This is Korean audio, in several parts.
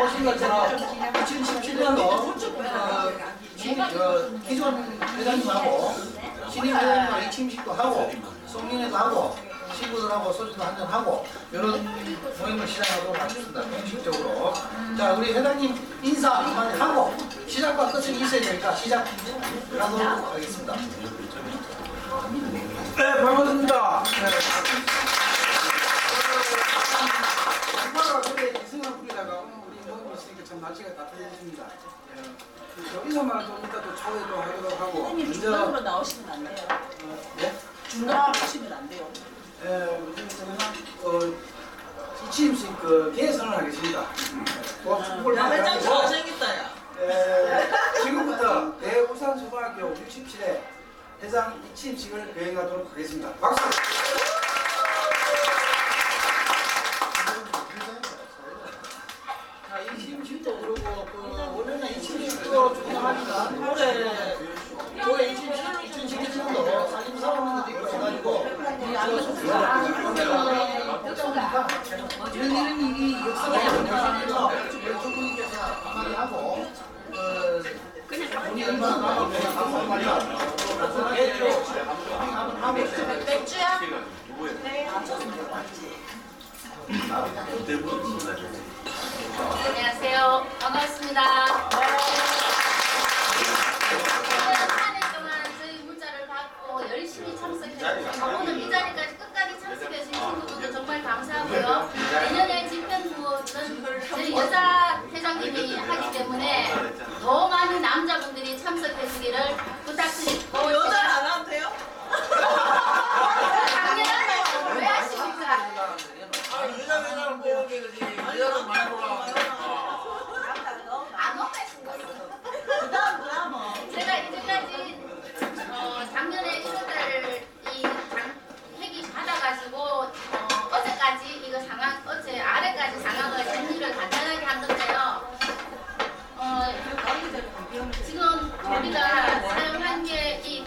보신 것처럼 2017년도 기존 회장님하고 신임 회장님하고 이침식도 하고 송년회도 하고 친구들하고 소주도 한잔 하고 이런 모임을 시작하도록 하겠습니다. 공식적으로. 자, 우리 회장님 인사 한마디 하고 시작과 끝이 있어야 되니까 시작하도록 하겠습니다. 네, 반갑습니다. 정말 그래 이승환 뿌리다가 오늘 우리 모임이 있으니까 참 날씨가 따뜻해졌습니다. 여기서만 좀 이따 또 초회도 하도록 하고. 선생님 중간으로 나오시면 안 돼요. 네? 중간으로 하시면 안 돼요. 저는 이치임식 개선을 하겠습니다. 야, 회장 잘생겼다, 야. 지금부터 대우산초등학교 67회 회장 이치임식을 거행하도록 하겠습니다. 박수! 자, 이침식도 그러고 원래는 이침식도 중요하니까 올해 이침식 2017년도 살림사원도 있고 해가지고 이런 일이 역사가 있어서 총무님께서 한마디 하고 우리 얼마나 한마디가 한번 하고 맥주야? 안녕하세요. 반갑습니다. 한 해 동안 저희 문자를 받고 열심히 참석해주시고 오늘 이 자리까지 끝까지 참석해주신 친구들도 정말 감사하고요. 내년에 집행부는 저희 여자 회장님이 하기 때문에 더 많은 남자분들이 참석해주기를 부탁드리고 여자는 안 하면 돼요? 당연하죠. 왜 하십니까? 회장이랑 뽑은 게 그지. 회장은 많이 뽑아. 안 오가신 거예요. 그 다음 제가 이제까지 작년에 1월달 이 회기 받아가지고 어제까지 이거 상황 어제 아래까지 상황을 정리를 간단하게 한 건데요. 지금 우리가 사용한 게 이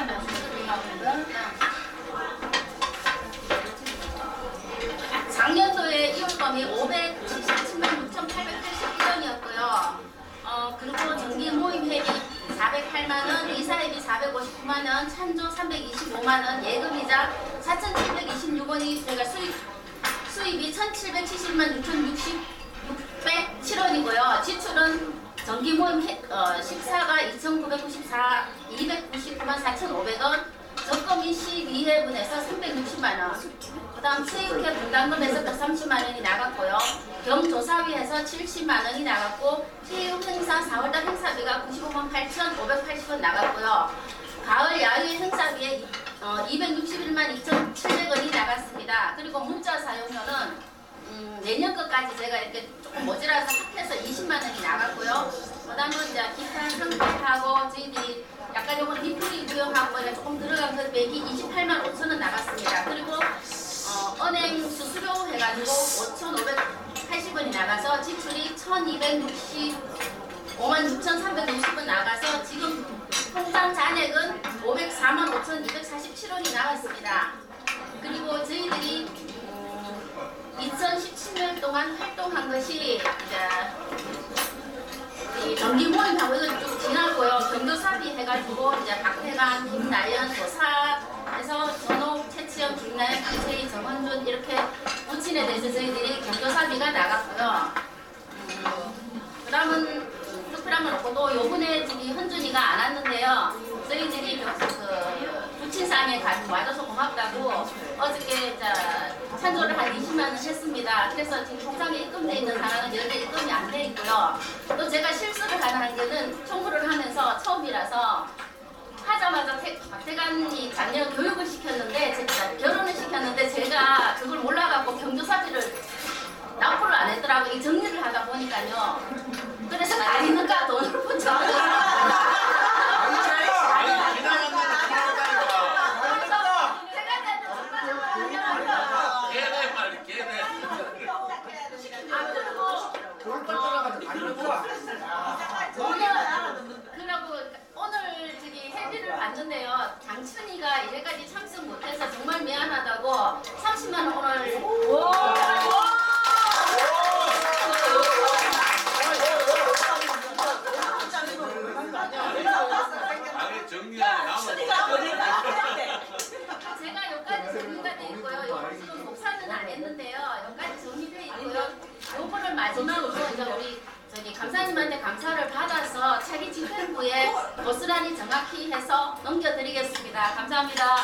작년도에 2월범이 577만 6,881원이었고요. 그리고 정기 모임 회비 408만원, 이사회비 459만원, 찬조 325만원, 예금이자 4,726원이 저희가 수입이 1,770만 6,607원이고요. 지출은 정기 모임 식사가 2,994, 299만 4,500원, 적금이 12회분에서 360만원, 그 다음 체육회 분담금에서 130만원이 나갔고요. 경조사비에서 70만원이 나갔고, 체육행사 4월달 행사비가 95만 8,580원 나갔고요. 가을 야외 행사비에 261만 2,700원이 나갔습니다. 그리고 문자 사용료는 내년 것까지 제가 이렇게 조금 모자라서 합해서 20만원이 나갔고요. 그 다음은 이제 기타 상태하고 저희들이 약간 요건 리플이 구형하고 조금 들어간 것 빼기 28만 5천원 나갔습니다. 그리고 은행 수수료 해가지고 5,580원이 나가서 지출이 1,265만 6,360원 나가서 지금 통장 잔액은 504만 5,247원이 나왔습니다. 그리고 저희들이 2017년 동안 활동한 것이 이제 정기 모임하고 이건 좀 지나고요. 경조사비 해가지고 이제 박태관, 김나연, 조사에서 전옥, 최치영, 김나연, 강세희, 정원준 이렇게 부친에 대해서 저희들이 경조사비가 나갔고요. 그 다음은 특별한 건 없고 또 요번에 저기 현준이가 안 왔는데요. 저희들이 부친상에 와줘서 고맙다고 어저께 찬조를 한 20만원 했습니다. 그래서 지금 통장에 입금되어 있는 사람은 여기에 입금이 안 돼 있고요. 또 제가 실수를 하는 게는 청구를 하면서 처음이라서 하자마자 박태관이 작년 교육을 시켰는데 결혼을 시켰는데 제가 그걸 몰라갖고 경조사비를 납부를 안 했더라고요. 이 정리를 하다 보니까요. 그래서 아니니까 돈을 붙여. 오늘 저기 회비를 받는데요. 장춘이가 이제까지 참석 못해서 정말 미안하다고 30만 원 오늘 감사님한테 감사를 받아서 차기 집행부에 고스란히 정확히 해서 넘겨드리겠습니다. 감사합니다.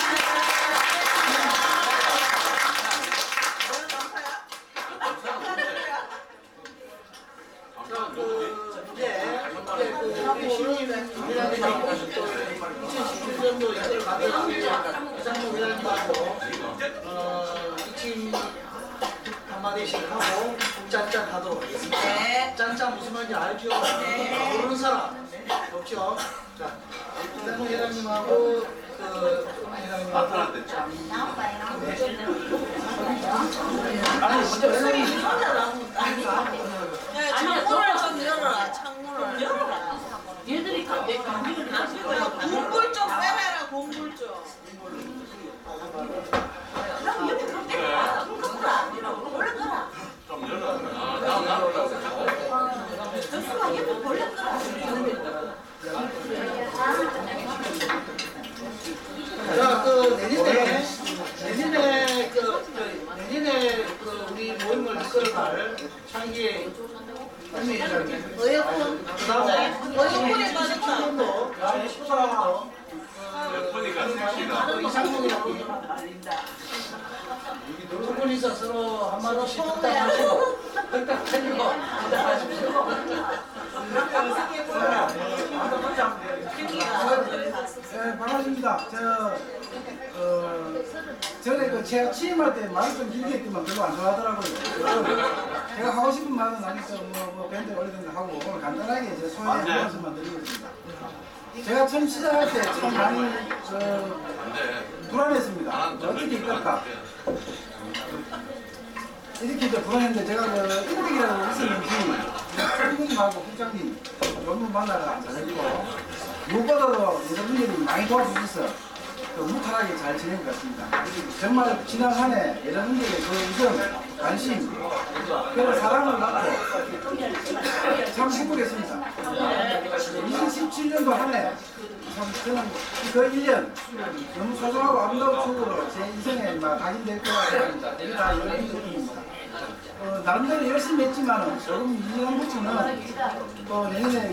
우리 신임 회장님하고 2017년도 이사를 받은 이상무 회장님하고 이침 한마디씩 하고 짠짠 하도록 하겠습니다. 네. 짠짠 무슨 말인지 알죠? 모르는 사람 없죠? 자, 이상무 회장님하고 회장님하고 아니 진짜 회장님 야, 창문을 좀 열어라. 창문을 열어라. 얘들이 감기를 공불 좀 빼라. 공불 좀. 자, 내년에 우리 모임을 이끌어갈 창기의 한미 회장님. 어여쁜. 그다음에 어여쁜이 빠졌다. 2014년도, 2014년도 이상문이라고 두 분이서 서로 한마디씩 덕담하시고 덕담하시고 네, 반갑습니다. 전에 제가 취임할 때 말을 좀 길게 했지만 별로 안 좋아하더라고요. 제가 하고 싶은 말은 아니까 밴드 올리든가 하고 오늘 간단하게 제 소개 한 말씀만 드리겠습니다. 제가 처음 시작할 때 참 많이 불안했습니다. 어떻게 이끌까? 이렇게 이제 불안했는데 제가 일등이라고 있었는지 총무님하고 국장님 너무 만나가 잘했고 무엇보다도 여러분들이 많이 도와주셔서 무탈하게 잘 지낸 것 같습니다. 정말 지난 한 해 여러분들의 그 우정, 관심, 그런 사랑을 받고 참 행복했습니다. 2017년도 한 해 참 저는 그 1년 너무 소중하고 아름다운 추억으로 제 인생에 각인될 거라고 생각합니다. 이게 다 여러분들입니다. 나름대로 열심히 했지만 조금 이전 부분은 또 내년에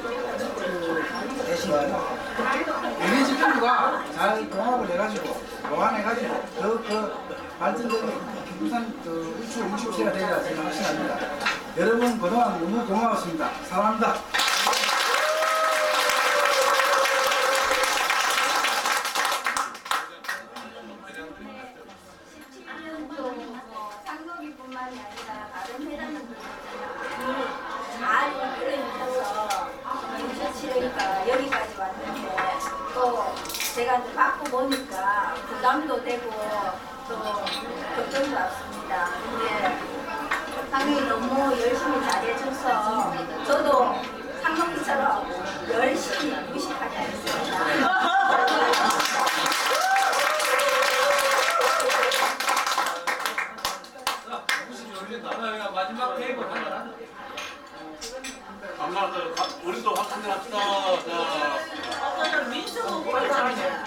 대신 내년 집행부가 잘 종합을 해가지고 보완해가지고 더 발전된 부산 우측 60세가 되리라 저는 확신합니다. 여러분 그동안 너무 고마웠습니다. 사랑합니다. 상동이뿐만이 아니라 다른 회장님들 잘 이끌어주셔서 주셨으니까 여기까지 왔는데 또 제가 이제 받고 보니까 부담도 되고 또 걱정도 없습니다. 근데 상동이 너무 열심히 잘해줘서 저도 상동이처럼 열심히 무식하게 하겠습니다. 마지막 테이블 하나. 감사합니다. 우리도 학생들 합시다. 아까 민수가 뭘 잘하냐?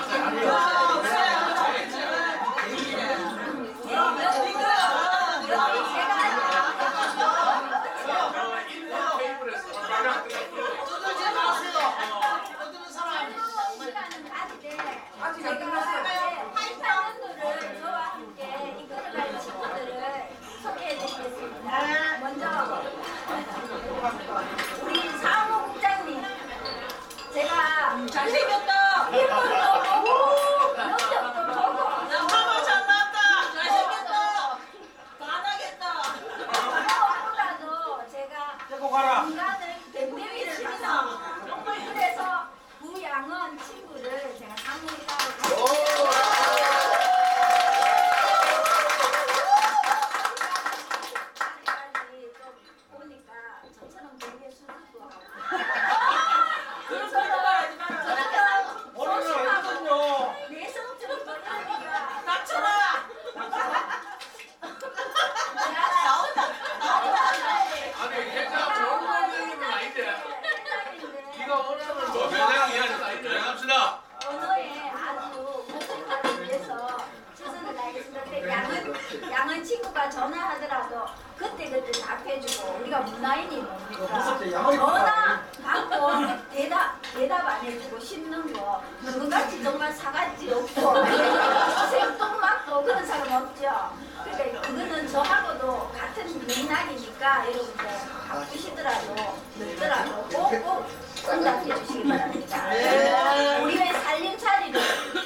우리 사무국장님, 제가 잘생겼다. 야, 화면 잘 나왔다. 잘생겼다. 반하겠다. 무엇보다도 제가 인간을 뱀뱀이를 해서 그래서 부양은 친구를 제가 상무이라고 아직까지 좀 보니까 저처럼 되게 수줍고 그런 소리 말하지 마라. 내성처럼 보니까 닥쳐라. 아니, 회장 좋은 선생님은 아닌데. 네가 원하는 거 회장 이야기 진행합시다. 언어에 아주 목표를 위해서 최선을 다했습니다. 양은 친구가 전화하더라도 그때 답해주고 우리가 문화인이 무섭지 야머리 전화 받고 대답 안 해주고 씹는 거 그거같이 정말 사가지 없고 생뚱맞고 그런 사람 없죠. 그러니까 그거는 저하고도 같은 맥락이니까 여러분들 바쁘시더라도 늦더라도 꼭꼭 응답해 주시기 바랍니다. 우리의 살림살이를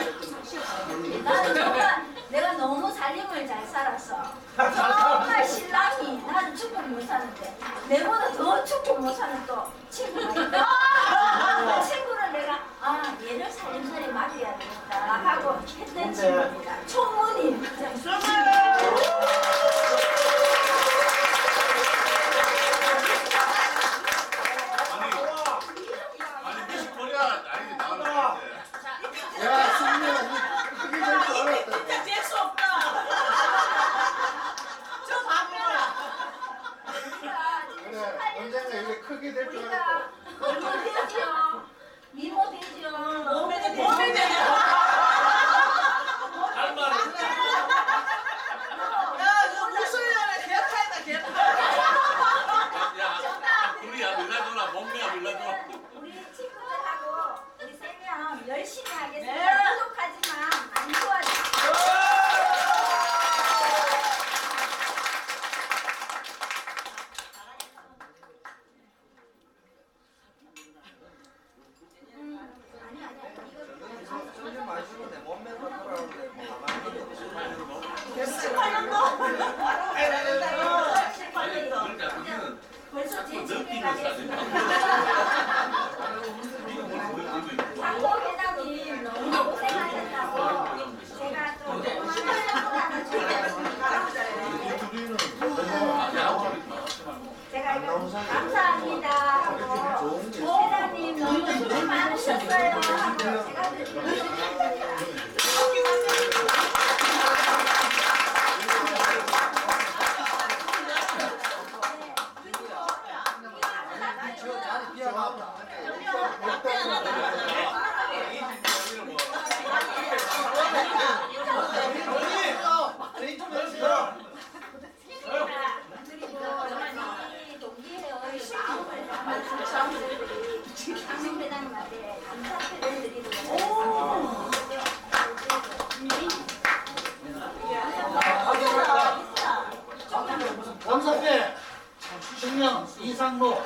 나는 정말 내가 너무 살림을 잘 살았어. 정말 신랑이 나는 축복 못 사는데 내보다 더 축복 못 사는 또 친구가 있다. 그 친구를 내가 얘를 살림살이 맡겨야 되겠다 하고 했던 친구입니다. 총무님. 아니 미식 코리아 아니 나왔는데. 야, 승리야, 크게 될 줄 알았다. 진짜 재수 없다. 저 바꿔라. 그래, 언젠가 이게 크게 될 줄 우리가 알았다. 얼굴 되지요. 미모 되지요. 몸에 되냐? 할 말은 야, 이거 목소리가 개파이다, 개파. 야 우리야 밀라줘라 몸매야 밀라줘. 우리 친구들하고 우리 세 명 열심히 하겠습니다. 네. 부족하지만 안 도와줘. 술좀 마시고 내 몸매로 돌아오는데 뭐 가만히 있어. 18년도? 그러니까 우리는 벌써 제 집에 느끼는 가겠습니다. 사진. 장고 회장님 너무 고생하셨다고 제가 또 조그만 설명도 하나 준비했습니다. 제가 이거 감사합니다 하고 회장님 너무 수고 많으셨어요 하고 제가 드리겠습니다. 그리고 이 동기회의 마음을 담아서 장생회장님한테 감사패를 드리도록 감사패 신명 이상로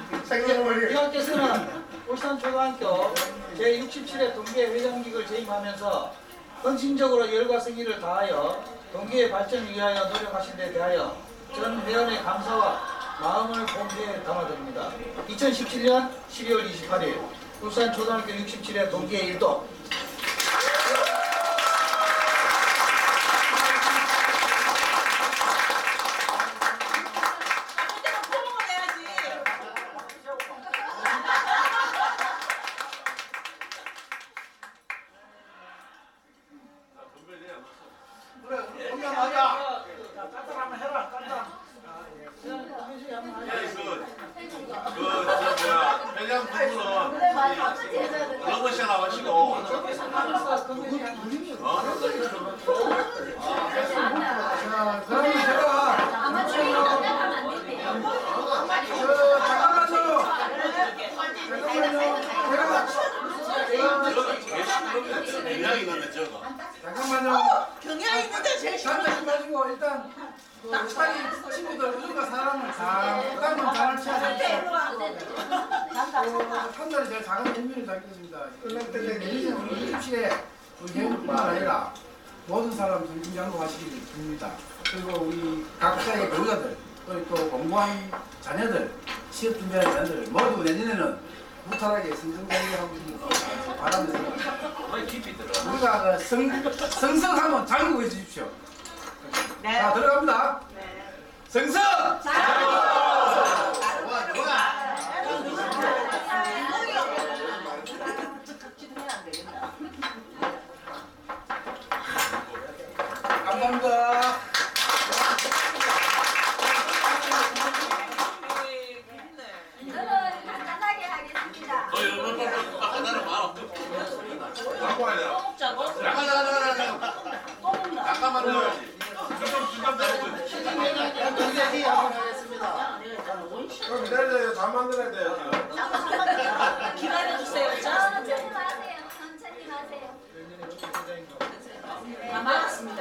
이학께서는 울산초등학교 제67회 동계회장직을 재임하면서 헌신적으로 열과 성의를 다하여 동계의 발전을 위하여 노력하신 데 대하여 전 회원의 감사와 마음을 공개에 담아드립니다. 2017년 12월 28일 울산초등학교 67회 동계 일도 그때는 포옹을 해야지. 그래 우리 공연하자. 깐단 한번 해라 깐단. 회장 부부는 러브샷 나가시고 자, 그러면 제가 아마추어 연락하면 안 된대요. 잠깐만요. 대략 있는데 저거 잠깐만요. 경향 있는데 제일 잠깐 가지고 일단 자기 친구들 누군가 사람을 잠깐만 잘할 시간이 한 달에 제가 작은 의미를 잡겠습니다. 우리 입시에 우리 행복뿐만 아니라 모든 사람 정신장구하시기를 빕니다. 그리고 우리 각자의 배우자들 또 공부한 자녀들 시험 준비하는 자녀들 모두 내년에는 무탈하게 성성장구하고 바라면서 우리가 성성하면 장구해 주십시오. 네. 자 들어갑니다. 성성! 감사합니다. 저는 간단하게 하겠습니다. 하나는 마음 바꿔야 돼. 먹자고? 잠깐만 넣어야지. 주점 잡고 동계 회의 한번 하겠습니다. 그럼 기다려야 다 만들어야 돼요. 기다려주세요. 천천히 마세요. 천천히 마세요. 다 막았습니다.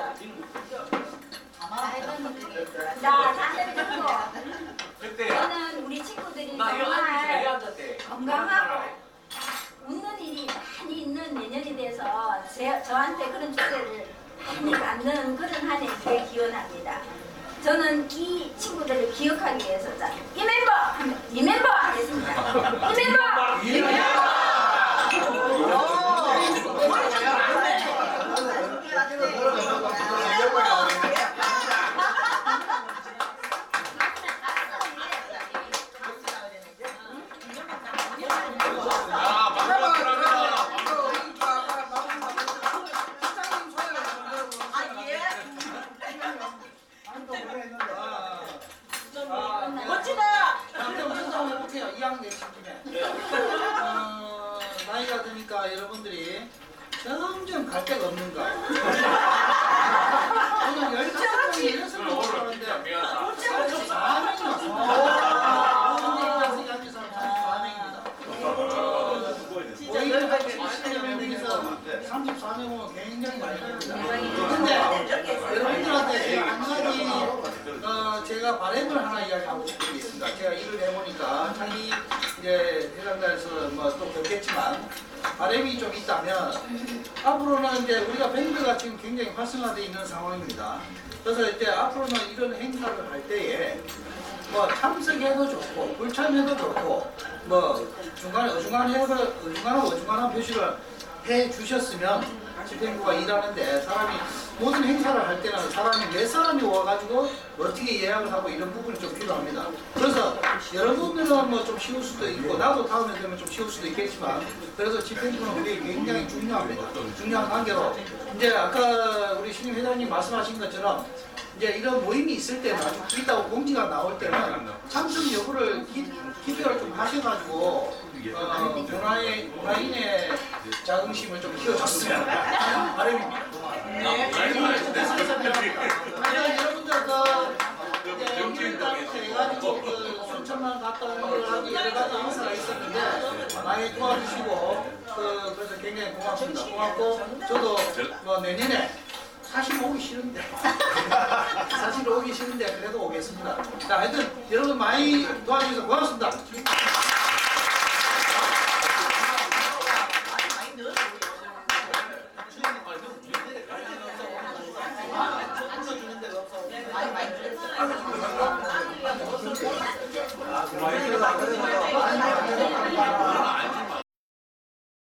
자, 다들 듣고. 저는 우리 친구들이 정말 건강하고 웃는 일이 많이 있는 내년이 돼서 저한테 그런 주제를 많이 받는 그런 한 해 되게 기원합니다. 저는 이 친구들을 기억하기 위해서 이 멤버 하면 이 멤버 하겠습니다. 이 멤버. 아, 방금 들어가. 멋지다. 정정 해볼게요. 2학년 친구네. 나이가 드니까 여러분들이 점점 갈 데가 없는 거. 오늘 15명이 6명 오는데 34명이 왔어. 현재 입장서 양주 사람 34명입니다. 오히려 70명에서 34명은 굉장히 많이 됩니다. 근데 여러분들한테 한 가지 제가 바램을 하나 이야기하고 싶은 게 있습니다. 제가 일을 해보니까 자기 이제 해당자에서 뭐 또 겪겠지만 바램이 좀 있다면 앞으로는 이제 우리가 밴드가 지금 굉장히 활성화되어 있는 상황입니다. 그래서 이제 앞으로는 이런 행사를 할 때에 뭐 참석해도 좋고 불참해도 좋고 뭐 중간에 어중간한 표시를 해 주셨으면 집행부가 일하는데 사람이 모든 행사를 할 때는 사람이 몇 사람이 와가지고 어떻게 예약을 하고 이런 부분이 좀 필요합니다. 그래서 여러분들은 뭐 좀 쉬울 수도 있고 나도 다음에 되면 좀 쉬울 수도 있겠지만 그래서 집행부는 우리 굉장히 중요합니다. 중요한 관계로 이제 아까 우리 신임 회장님 말씀하신 것처럼 이제 이런 모임이 있을 때는 있다고 공지가 나올 때는 참석 여부를 기표를 좀 하셔가지고 문화인의 자긍심을 좀 키워줬으면 바람입니다. 여러분들 해가지고 순천만 갔다 오는 걸 하고 여러 가지 행사가 있었는데 많이 도와주시고 그래서 굉장히 고맙습니다. 고맙고 저도 뭐 내년에 사실 오기 싫은데 사실 오기 싫은데 그래도 오겠습니다. 자, 하여튼 여러분 많이 도와주셔서 고맙습니다.